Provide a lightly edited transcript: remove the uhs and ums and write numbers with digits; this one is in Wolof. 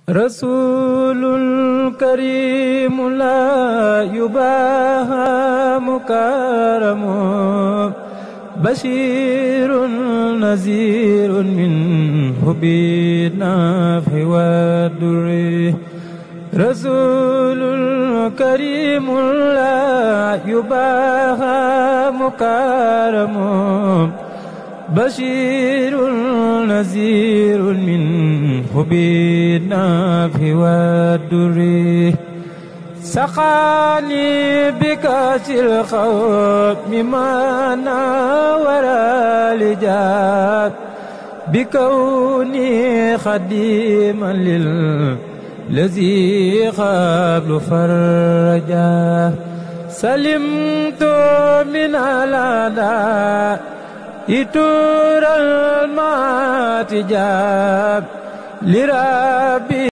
rasulul karimu la yubaha mukaramu bashirun nazirun minhu binnafi wa durri rasulul karimu la yubaha mukaramu bashirun nazirun minhu binnafi wa durri saqani bikasil khawmi mana wara lijab bikawni khadiman lil lazi qablu farja salimtu min alada itural matijab lirabi